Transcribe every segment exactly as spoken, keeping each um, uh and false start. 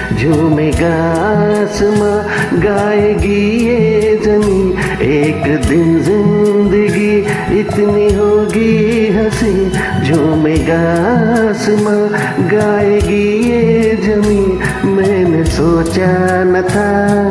झूमेगा आसमां, गाएगी ये ज़मीं। एक दिन जिंदगी इतनी होगी हंसी, झूमेगा आसमां, गाएगी ये ज़मीं। मैंने सोचा न था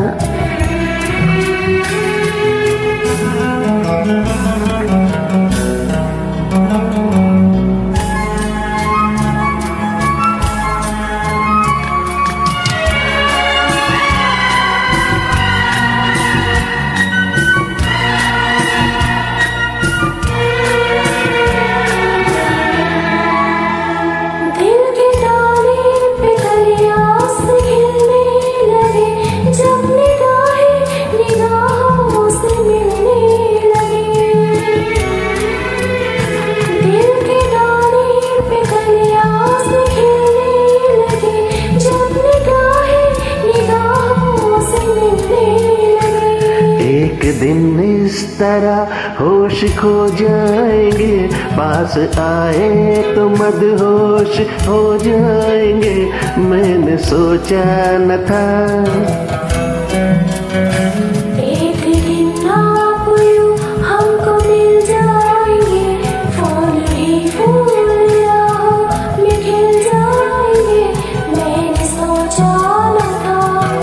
दिन इस तरह होश खो जाएंगे, पास आए तो मदहोश हो जाएंगे। मैंने सोचा न था एक दिन आप यूं हमको मिल जाएंगे, फूल भी फूल राहों में खिल जाएंगे। मैंने सोचा न था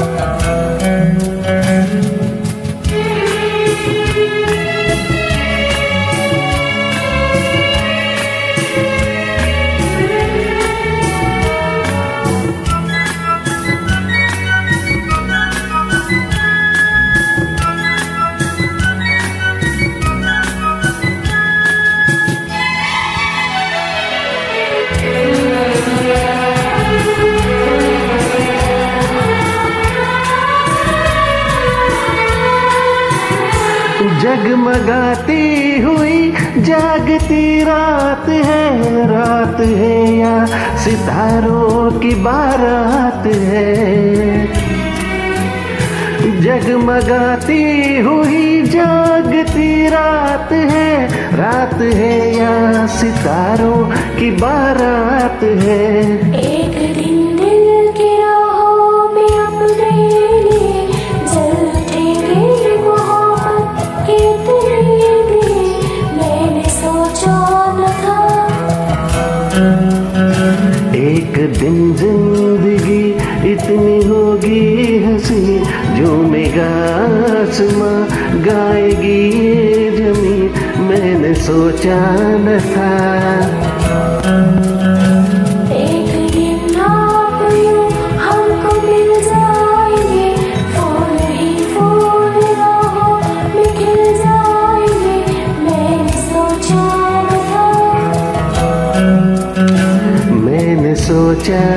जगमगाती हुई जागती रात है, रात है या सितारों की बारात है। जगमगाती हुई जागती रात है, रात है या सितारों की बारात है। एक दिन दिल की राहों में अपने लिए जल उठेंगे मोहब्बत के तरीके। मैंने सोचा न था एक दिन जिंदगी इतनी होगी हंसी, झूमेगा आसमां, गाएगी ये ज़मीं। मैंने सोचा न था एक दिन आप यूं हमको मिल जाएंगे, फूल ही फूल राहों में खिल जाएंगे। मैंने सोचा न था मैंने सोचा